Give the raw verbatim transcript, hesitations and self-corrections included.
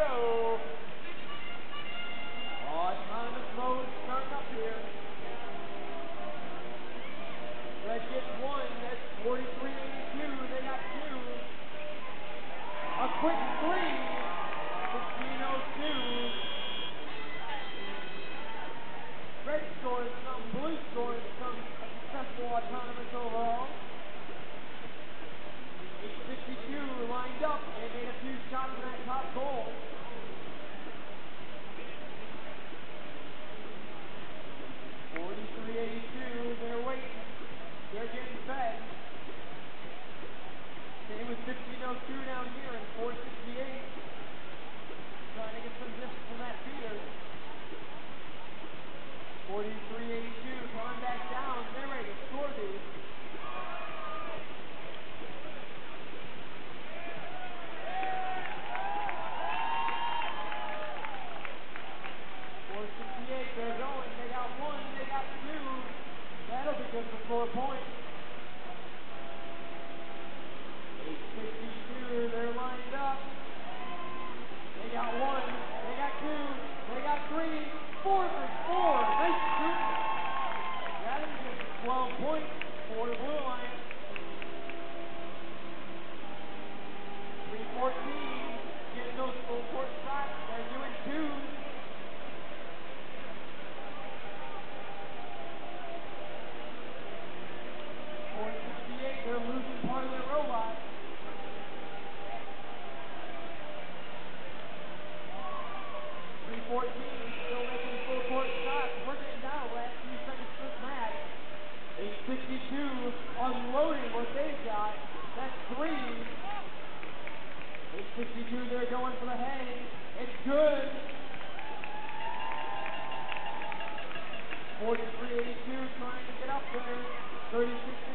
go. Autonomous mode starting up here. Red gets one, that's forty-three eighty-two, they got two. A quick three, sixteen oh two. Red scores some, blue scores some successful autonomous overall. eight sixty-two lined up and made a few shots in that top goal. forty-three eighty-two, they're waiting. They're getting fed. Same with fifteen oh two down here in four sixty-eight. Trying to get some distance from that feeder. forty-three eighty-two coming back down. They're ready to score these. four sixty-eight, they're going. They got one, they got two. That'll be good for four points. eight sixty-two, they're lined up. They got one, they got two, they got three, four for four. Nice shoot. That'll be good for twelve points for the Blue Lions. three fourteen, getting those full court shots. They're doing two. four sixty-eight, they're losing part of their robot. three fourteen, still making full court shots. We're getting down the last few seconds of this match. eight sixty-two, unloading what they've got. That's three. eight sixty-two, they're going for the hang. It's good. forty-three eighty-two trying to get up there. thirty-six